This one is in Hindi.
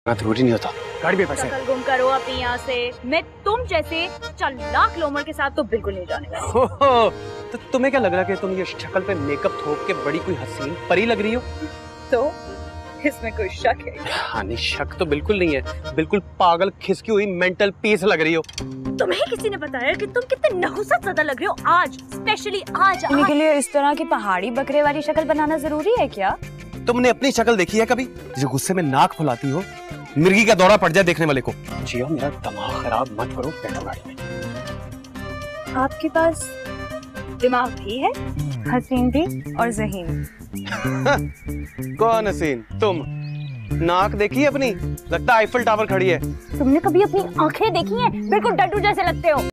जरूरी नहीं होता। गाड़ी पे पैसे शक्ल गुम करो अपनी यहाँ से। मैं तुम जैसे चालाक लोमड़ के साथ तो बिल्कुल नहीं जाने वाली। हो, तो तुम्हें क्या लग रहा है कि तुम ये शक्ल पे मेकअप थोप के बड़ी कोई हसीन परी लग रही हो? तो इसमें कोई शक है? हाँ नहीं, शक तो बिल्कुल नहीं है। बिल्कुल पागल खिसकी हुई मेंटल पीस लग रही हो। तुम्हें किसी ने बताया कि तुम कितने नहुसत ज़्यादा लग रहे हो आज, स्पेशली आज। इनके लिए इस तरह की पहाड़ी बकरे वाली शक्ल बनाना जरूरी है क्या? तुमने अपनी शक्ल देखी है कभी? जो गुस्से में नाक फुलाती हो, मिर्गी का दौरा पड़ जाए देखने वाले को। जियो, मेरा दिमाग खराब मत करो, बैठो गाड़ी में। आपके पास दिमाग भी है, हसीन भी और ज़हीन। कौन हसीन? तुम। नाक देखी है अपनी? लगता है आईफल टावर खड़ी है। तुमने कभी अपनी आंखें देखी हैं? बिल्कुल डड्डू जैसे लगते हो।